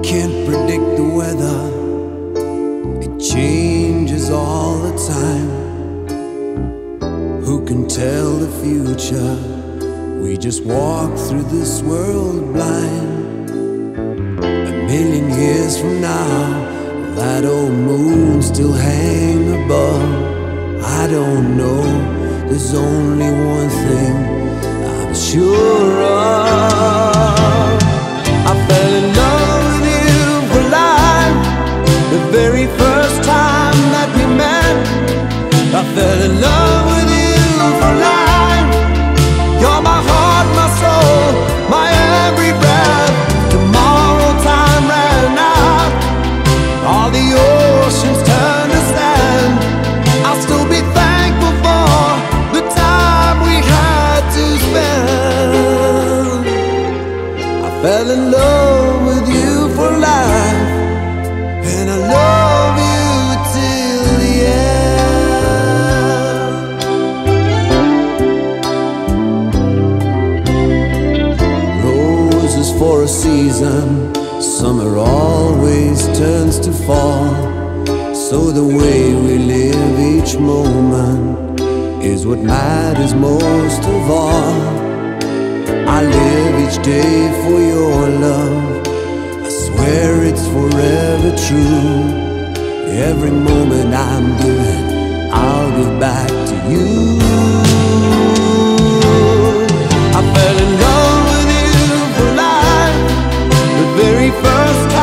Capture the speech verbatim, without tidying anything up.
can't predict the weather, it changes all the time. Who can tell the future? We just walk through this world blind. A million years from now, will that old moon still hang above? I don't know, there's only one thing I'm sure of. I fell in love with you for life the very first time that we met. I fell in love with you for life. You're my heart, my soul, my every breath. Tomorrow time ran out, all the oceans turned to sand. I'll still be thankful for the time we had to spend. I fell in love with you for life, and I love you till the end. Roses for a season, summer always turns to fall. So the way we live each moment is what matters most of all. I live each day for your love, I swear it's forever true. Every moment I'm given, I'll give back to you. I fell in love with you for life the very first time